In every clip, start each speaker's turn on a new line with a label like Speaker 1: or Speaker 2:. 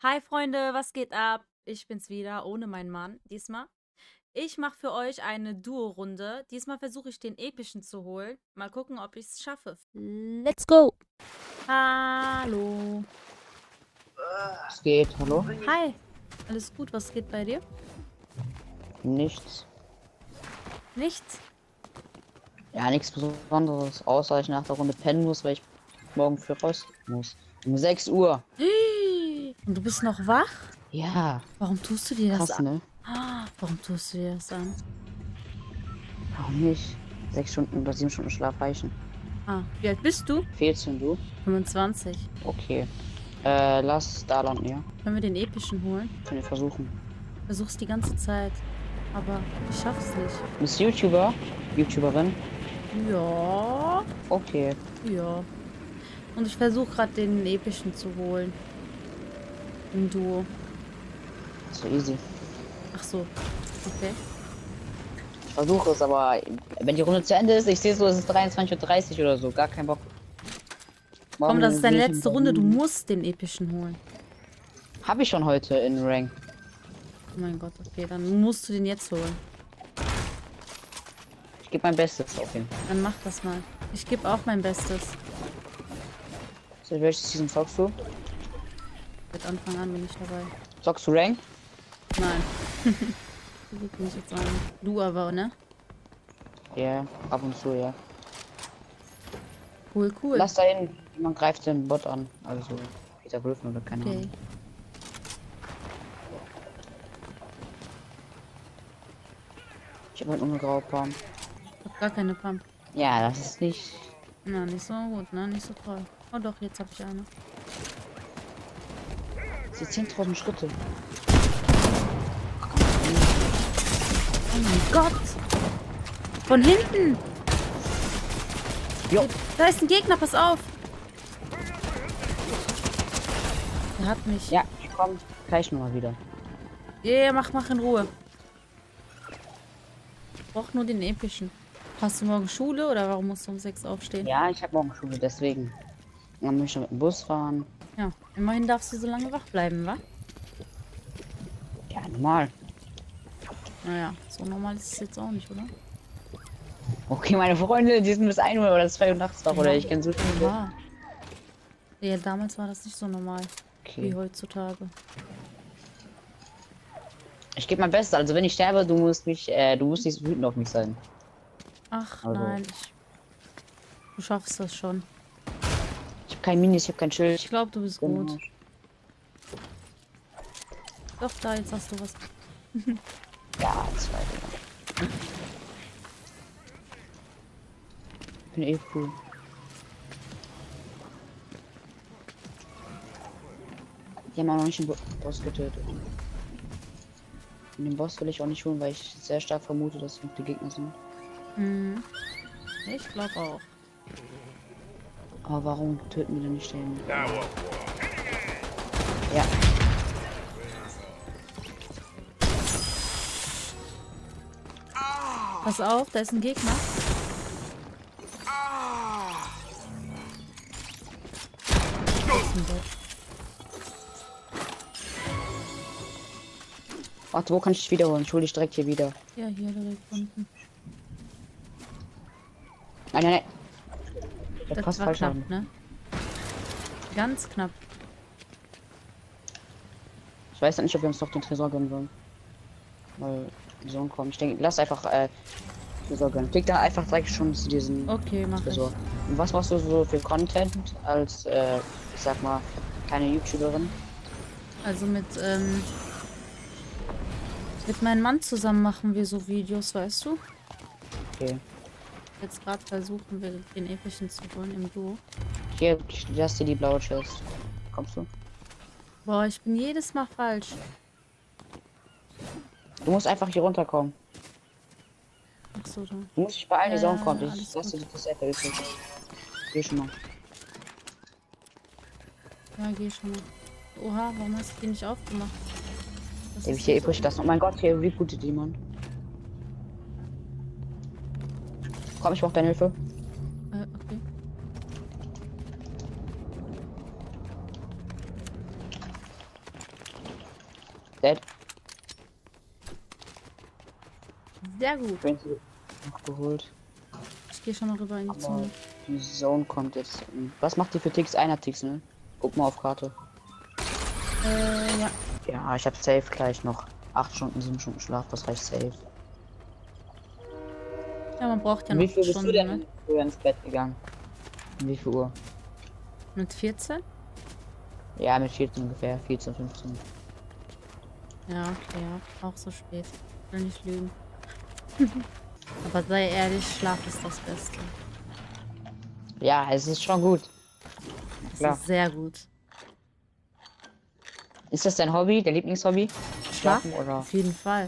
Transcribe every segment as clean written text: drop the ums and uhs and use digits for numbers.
Speaker 1: Hi Freunde, was geht ab? Ich bin's wieder, ohne meinen Mann, diesmal. Ich mache für euch eine Duo-Runde. Diesmal versuche ich den epischen zu holen. Mal gucken, ob ich es schaffe. Let's go! Hallo.
Speaker 2: Es geht, hallo?
Speaker 1: Hi. Alles gut, was geht bei dir?
Speaker 2: Nichts.
Speaker 1: Nichts?
Speaker 2: Ja, nichts Besonderes, außer ich nach der Runde pennen muss, weil ich morgen früh raus muss. Um 6 Uhr.
Speaker 1: Und du bist noch wach?
Speaker 2: Ja,
Speaker 1: Warum tust du dir das
Speaker 2: krass,
Speaker 1: an?
Speaker 2: ne?
Speaker 1: Warum tust du dir das an?
Speaker 2: Warum nicht? 6 Stunden oder 7 Stunden Schlaf reichen.
Speaker 1: Wie alt bist du?
Speaker 2: 14, du?
Speaker 1: 25.
Speaker 2: Okay. Lass da landen, ja?
Speaker 1: Können wir den epischen holen?
Speaker 2: Können wir versuchen.
Speaker 1: Versuch's die ganze Zeit. Aber ich schaff's nicht.
Speaker 2: Bist du YouTuber? YouTuberin?
Speaker 1: Ja.
Speaker 2: Okay.
Speaker 1: Ja. Und ich versuche gerade den epischen zu holen. Im Duo.
Speaker 2: So easy.
Speaker 1: Ach so. Okay.
Speaker 2: Ich versuche es, aber wenn die Runde zu Ende ist, ich sehe so, es ist 23:30 Uhr oder so. Gar kein Bock.
Speaker 1: Komm, das ist deine
Speaker 2: sehe ich
Speaker 1: letzte Runde. Du musst den epischen holen.
Speaker 2: Habe ich schon heute in Rank.
Speaker 1: Oh mein Gott, okay. Dann musst du den jetzt holen.
Speaker 2: Ich gebe mein Bestes auf ihn.
Speaker 1: Dann mach das mal. Ich gebe auch mein Bestes.
Speaker 2: So, welches Season zockst du?
Speaker 1: Mit Anfang an bin ich dabei.
Speaker 2: Zockst du Rank?
Speaker 1: Nein. So gut bin ich jetzt sagen. Du aber, ne?
Speaker 2: Ja, ab und zu, ja.
Speaker 1: Cool, cool.
Speaker 2: Lass da hin, man greift den Bot an. Also Peter Griffin oder keine
Speaker 1: Okay.
Speaker 2: Ahnung. Ich habe halt nur eine graue Palm.
Speaker 1: Ich hab gar keine Pump.
Speaker 2: Ja, das ist nicht.
Speaker 1: Na, nicht so gut, ne? Nicht so toll. Oh doch, jetzt habe ich eine.
Speaker 2: Sie 10.000 Schritte.
Speaker 1: Oh mein Gott! Von hinten!
Speaker 2: Jo.
Speaker 1: Da ist ein Gegner, pass auf! Der hat mich.
Speaker 2: Ja, ich komme gleich nochmal wieder.
Speaker 1: Ja, mach in Ruhe. Ich brauch nur den epischen. Hast du morgen Schule oder warum musst du um 6 aufstehen?
Speaker 2: Ja, ich habe morgen Schule, deswegen. Dann muss ich noch mit dem Bus fahren.
Speaker 1: Ja, immerhin darfst du so lange wach bleiben, wa?
Speaker 2: Ja, normal.
Speaker 1: Naja, so normal ist es jetzt auch nicht, oder?
Speaker 2: Okay, meine Freunde, die sind bis 1 Uhr oder 2 Uhr nachts wach, oder ich kenne so viele.
Speaker 1: Ja. Ja, damals war das nicht so normal wie
Speaker 2: Okay.
Speaker 1: heutzutage.
Speaker 2: Ich gebe mein Bestes. Also wenn ich sterbe, du musst nicht so wütend auf mich sein.
Speaker 1: Ach
Speaker 2: Also.
Speaker 1: nein, du schaffst das schon.
Speaker 2: Ich habe kein Minis, ich habe kein Schild.
Speaker 1: Ich glaube, du bist
Speaker 2: Genau.
Speaker 1: gut. Doch, da, jetzt hast du was.
Speaker 2: Ja, 2, Digga. Ich bin eh cool. Die haben auch noch nicht den Boss getötet. Und den Boss will ich auch nicht holen, weil ich sehr stark vermute, dass es noch die Gegner sind.
Speaker 1: Mhm. Ich glaube auch.
Speaker 2: Aber warum töten wir denn nicht den? Ja.
Speaker 1: Pass auf, da ist ein Gegner. Da ist ein Bot.
Speaker 2: Warte, wo kann ich dich wiederholen? Ich hole dich direkt hier wieder.
Speaker 1: Ja, hier direkt unten.
Speaker 2: Nein, nein, nein. Ich hab
Speaker 1: Das
Speaker 2: fast
Speaker 1: war
Speaker 2: falsch
Speaker 1: knapp,
Speaker 2: haben.
Speaker 1: ne? Ganz knapp.
Speaker 2: Ich weiß nicht, ob wir uns noch den Tresor gönnen wollen. Weil die Sonne kommt. Ich denke, lass einfach Tresor gönnen. Klick da einfach direkt schon zu diesem
Speaker 1: Okay, mach ich.
Speaker 2: Tresor. Und was machst du so für Content als, ich sag mal, keine YouTuberin?
Speaker 1: Also mit meinem Mann zusammen machen wir so Videos, weißt du?
Speaker 2: Okay.
Speaker 1: Jetzt gerade versuchen wir den epischen zu holen im Duo.
Speaker 2: Hier, hast du die blaue Chest. Kommst du?
Speaker 1: Boah, ich bin jedes Mal falsch.
Speaker 2: Du musst einfach hier runterkommen.
Speaker 1: Ach so, da.
Speaker 2: Du musst dich beeilen, die Sonne kommt.
Speaker 1: alles
Speaker 2: Ich lasse
Speaker 1: gut.
Speaker 2: dir das Apple. Geh schon mal.
Speaker 1: Ja, geh schon mal. Oha, warum hast du die nicht aufgemacht? Das
Speaker 2: Die hab
Speaker 1: ist
Speaker 2: ich hier
Speaker 1: nicht
Speaker 2: übrig lassen. Oh mein Gott, hier rebootet jemand. Komm, ich brauch deine Hilfe.
Speaker 1: okay.
Speaker 2: Dead.
Speaker 1: Sehr gut.
Speaker 2: Ich bin noch geholt.
Speaker 1: Ich gehe schon noch rüber in die
Speaker 2: Aber
Speaker 1: Zone.
Speaker 2: die Zone kommt jetzt. Was macht die für Ticks? Einer Ticks, ne? Guck mal auf Karte.
Speaker 1: Ja.
Speaker 2: Ja, ich hab safe gleich noch 8 Stunden, 7 Stunden Schlaf. Das reicht safe.
Speaker 1: Ja, man braucht ja
Speaker 2: Und
Speaker 1: noch
Speaker 2: wie viel bist du
Speaker 1: Stunden,
Speaker 2: denn
Speaker 1: ne?
Speaker 2: früher ins Bett gegangen? Um wie viel Uhr?
Speaker 1: Mit 14?
Speaker 2: Ja, mit 14 ungefähr. 14, 15.
Speaker 1: Ja, okay, ja. Auch so spät. Ich will nicht lügen. Aber sei ehrlich, Schlaf ist das Beste.
Speaker 2: Ja, es ist schon gut.
Speaker 1: Das
Speaker 2: Klar.
Speaker 1: ist sehr gut.
Speaker 2: Ist das dein Hobby, dein Lieblingshobby?
Speaker 1: Schlafen?
Speaker 2: Oder?
Speaker 1: Auf jeden Fall.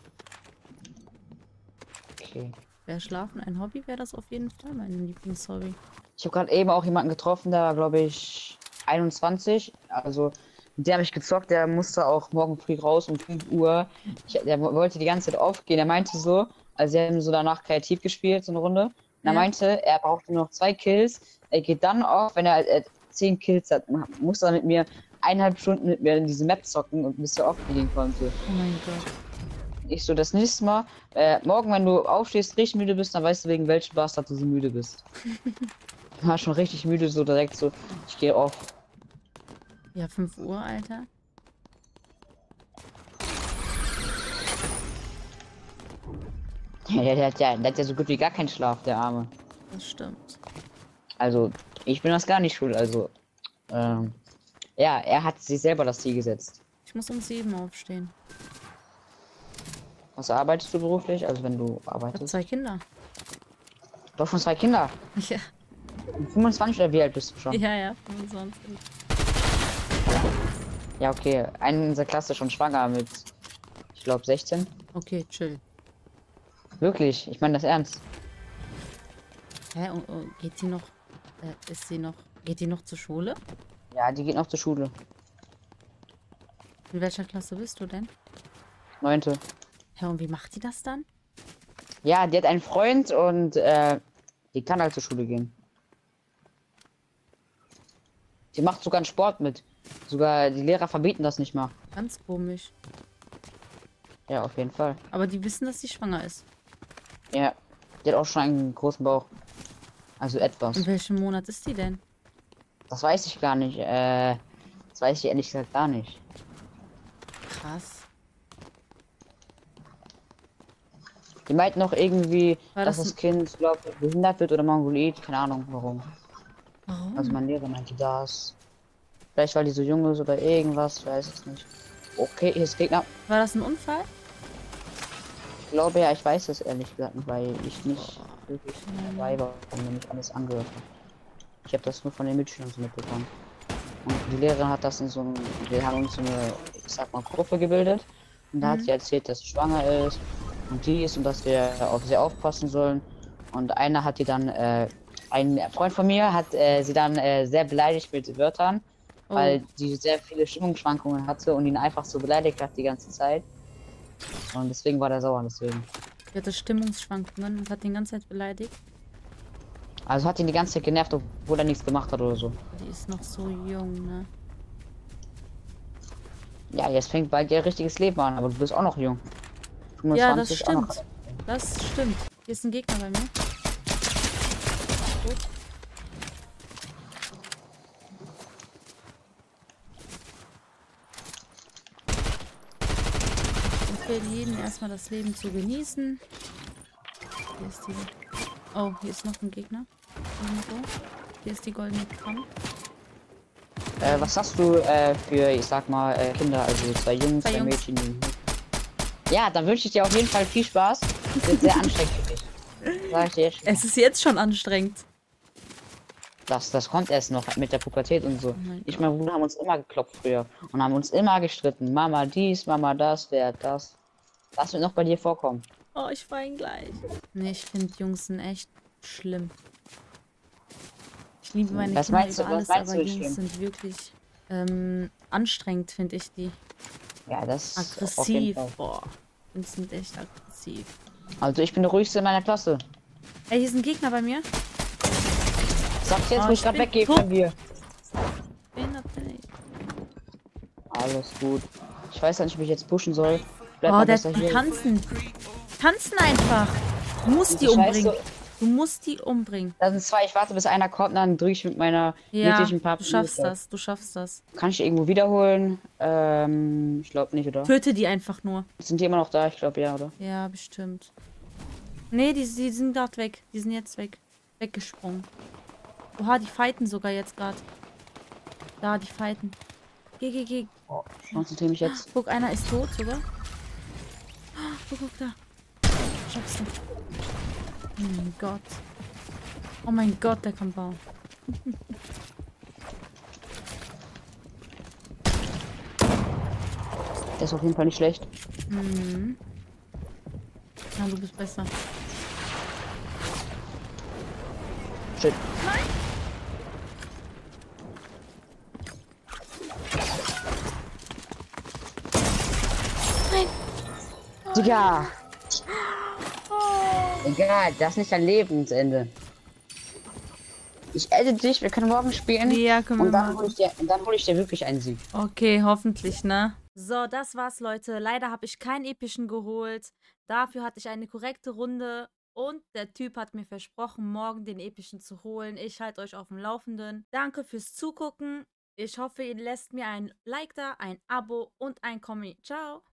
Speaker 2: Okay.
Speaker 1: Wäre Schlafen ein Hobby, wäre das auf jeden Fall mein Lieblingshobby.
Speaker 2: Ich habe gerade eben auch jemanden getroffen, der war, glaube ich, 21. Also, mit dem habe ich gezockt. Der musste auch morgen früh raus um 5 Uhr. Der wollte die ganze Zeit aufgehen. Er meinte so, also sie haben so danach kreativ gespielt, so eine Runde. Und er
Speaker 1: Ja.
Speaker 2: meinte, er brauchte nur noch 2 Kills. Er geht dann auf, wenn er 10 Kills hat. Muss dann mit mir 1,5 Stunden mit mir in diese Map zocken und bis er aufgehen konnte.
Speaker 1: Oh mein Gott.
Speaker 2: Ich so, das nächste Mal, morgen, wenn du aufstehst, richtig müde bist, dann weißt du, wegen welchem Bastard du so müde bist. War schon richtig müde, so direkt so, ich gehe auf.
Speaker 1: Ja, 5 Uhr, Alter.
Speaker 2: Ja, der hat ja so gut wie gar keinen Schlaf, der Arme.
Speaker 1: Das stimmt.
Speaker 2: Also, ich bin das gar nicht schuld, also, ja, er hat sich selber das Ziel gesetzt.
Speaker 1: Ich muss um 7 aufstehen.
Speaker 2: Was arbeitest du beruflich? Also, wenn du
Speaker 1: Ich habe
Speaker 2: arbeitest?
Speaker 1: 2 Kinder.
Speaker 2: Du hast schon 2 Kinder.
Speaker 1: Ja,
Speaker 2: 25 oder wie alt bist du schon?
Speaker 1: ja, ja, 25.
Speaker 2: Ja, okay. Eine in unserer Klasse schon schwanger mit, ich glaube, 16.
Speaker 1: Okay, chill.
Speaker 2: Wirklich, ich meine das ernst.
Speaker 1: Hä, geht die noch, geht die noch zur Schule?
Speaker 2: Ja, die geht noch zur Schule.
Speaker 1: In welcher Klasse bist du denn?
Speaker 2: 9.
Speaker 1: Hä, und wie macht die das dann?
Speaker 2: Ja, die hat einen Freund und die kann halt zur Schule gehen. Die macht sogar einen Sport mit. Sogar die Lehrer verbieten das nicht mal.
Speaker 1: Ganz komisch.
Speaker 2: Ja, auf jeden Fall.
Speaker 1: Aber die wissen, dass sie schwanger ist.
Speaker 2: Ja, die hat auch schon einen großen Bauch. Also etwas.
Speaker 1: In welchem Monat ist die denn?
Speaker 2: Das weiß ich gar nicht. Das weiß ich ehrlich gesagt gar nicht.
Speaker 1: Krass.
Speaker 2: Die meinten noch irgendwie,
Speaker 1: War
Speaker 2: dass
Speaker 1: das
Speaker 2: das Kind, glaube ich, behindert wird oder Mongoloid. Keine Ahnung warum.
Speaker 1: Warum?
Speaker 2: Also mein Lehrer meinte das. Vielleicht weil die so jung ist oder irgendwas. Ich weiß es nicht. Okay, hier ist Gegner.
Speaker 1: War das ein Unfall?
Speaker 2: Ich glaube ja, ich weiß es ehrlich gesagt nicht, weil ich nicht wirklich dabei war und mir nicht alles angehört habe. Ich habe das nur von den Mitschülern so mitbekommen. Und die Lehrerin hat das in so einem, wir haben uns so eine, ich sag mal, Gruppe gebildet. Und da hat sie erzählt, dass sie schwanger ist und die ist und dass wir auf sie aufpassen sollen. Und einer hat die dann, ein Freund von mir hat sie dann sehr beleidigt mit Wörtern, weil die sehr viele Stimmungsschwankungen hatte und ihn einfach so beleidigt hat die ganze Zeit. Und deswegen war der sauer, deswegen.
Speaker 1: Die hatte Stimmungsschwankungen und hat den ganze Zeit beleidigt.
Speaker 2: Also hat ihn die ganze Zeit genervt, obwohl er nichts gemacht hat oder so.
Speaker 1: Die ist noch so jung, ne?
Speaker 2: Ja, jetzt fängt bald ihr richtiges Leben an, aber du bist auch noch jung.
Speaker 1: Ja, das
Speaker 2: 25 auch noch.
Speaker 1: stimmt. Das stimmt. Hier ist ein Gegner bei mir. Gut. Ich will jeden erstmal das Leben zu genießen. Hier ist die. Oh, hier ist noch ein Gegner. Irgendwo. Hier ist die goldene Kram.
Speaker 2: Was hast du für, ich sag mal, Kinder, also 2 Jungs, 2
Speaker 1: Jungs.
Speaker 2: Mädchen? Ja, dann wünsche ich dir auf jeden Fall viel Spaß. Wird sehr anstrengend für dich. Sag ich dir jetzt schon.
Speaker 1: Es ist jetzt schon anstrengend.
Speaker 2: Das kommt erst noch mit der Pubertät und so.
Speaker 1: mein
Speaker 2: Ich und mein Bruder haben uns immer geklopft früher und haben uns immer gestritten. Mama dies, Mama das, wer das. Das wird noch bei dir vorkommen.
Speaker 1: Oh, ich weine gleich. Nee, ich finde Jungs sind echt schlimm. Ich liebe meine
Speaker 2: Was
Speaker 1: Kinder
Speaker 2: meinst du-
Speaker 1: über
Speaker 2: was
Speaker 1: alles,
Speaker 2: meinst
Speaker 1: aber
Speaker 2: du
Speaker 1: Jungs
Speaker 2: schlimm?
Speaker 1: sind wirklich anstrengend, finde ich die.
Speaker 2: Ja, das auf
Speaker 1: Aggressiv.
Speaker 2: jeden Fall.
Speaker 1: Boah. Jungs sind echt aggressiv.
Speaker 2: Also ich bin der ruhigste in meiner Klasse.
Speaker 1: Ey, hier ist ein Gegner bei mir.
Speaker 2: Sag's jetzt,
Speaker 1: Oh,
Speaker 2: wo ich
Speaker 1: ich
Speaker 2: gerade
Speaker 1: bin
Speaker 2: weggehe
Speaker 1: tot.
Speaker 2: von dir.
Speaker 1: Behindert bin ich.
Speaker 2: Alles gut. Ich weiß nicht, ob ich jetzt pushen soll. Bleib
Speaker 1: Oh,
Speaker 2: mal
Speaker 1: der
Speaker 2: besser
Speaker 1: die
Speaker 2: hier.
Speaker 1: tanzen. Tanzen einfach. Du musst die
Speaker 2: Diese
Speaker 1: umbringen.
Speaker 2: Scheiße.
Speaker 1: Du musst die umbringen.
Speaker 2: Da sind zwei. Ich warte, bis einer kommt, dann drücke ich mit meiner
Speaker 1: Ja,
Speaker 2: mythischen
Speaker 1: du schaffst
Speaker 2: Pappe.
Speaker 1: das. Du schaffst das.
Speaker 2: Kann ich die irgendwo wiederholen? Ich glaube nicht, oder?
Speaker 1: Töte die einfach nur.
Speaker 2: Sind die immer noch da? Ich glaube ja, oder?
Speaker 1: Ja, bestimmt. Nee, die sind gerade weg. Die sind jetzt weg. Weggesprungen. Oha, die fighten sogar jetzt gerade. Da, die fighten. Geh.
Speaker 2: Ich konzentriere mich jetzt.
Speaker 1: Guck, einer ist tot sogar. Guck da. Schaffst du. Oh mein Gott. Oh mein Gott, der kommt bauen.
Speaker 2: Der ist auf jeden Fall nicht schlecht.
Speaker 1: Mhm. Na, du bist besser.
Speaker 2: Shit.
Speaker 1: Nein.
Speaker 2: Digga! Egal, das ist nicht dein Lebensende. Ich edit dich, wir können morgen spielen.
Speaker 1: Ja, können wir
Speaker 2: Und dann
Speaker 1: machen.
Speaker 2: hol ich dir wirklich einen Sieg.
Speaker 1: Okay, hoffentlich, ne? So, das war's, Leute. Leider habe ich keinen epischen geholt. Dafür hatte ich eine korrekte Runde. Und der Typ hat mir versprochen, morgen den epischen zu holen. Ich halte euch auf dem Laufenden. Danke fürs Zugucken. Ich hoffe, ihr lässt mir ein Like da, ein Abo und ein Kommi. Ciao.